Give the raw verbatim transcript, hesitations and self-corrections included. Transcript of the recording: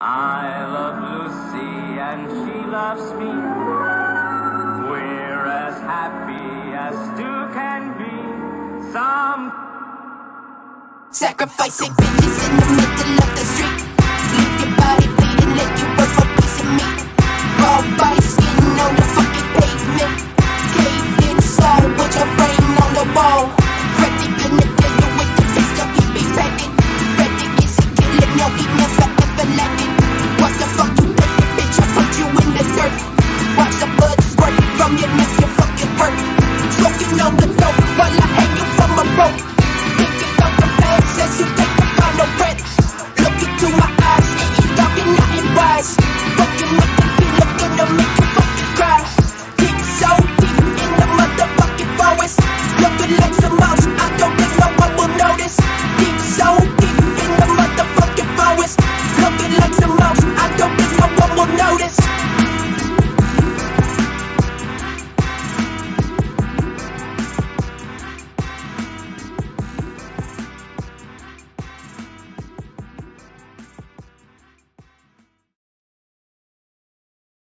I love Lucy and she loves me. We're as happy as two can be. Some sacrificing business in the middle of the street.